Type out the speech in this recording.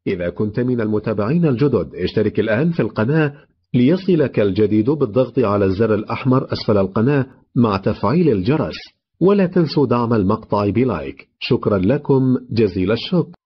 إذا كنت من المتابعين الجدد اشترك الآن في القناة ليصلك الجديد بالضغط على الزر الأحمر أسفل القناة مع تفعيل الجرس، ولا تنسوا دعم المقطع بلايك. شكرا لكم جزيل الشكر.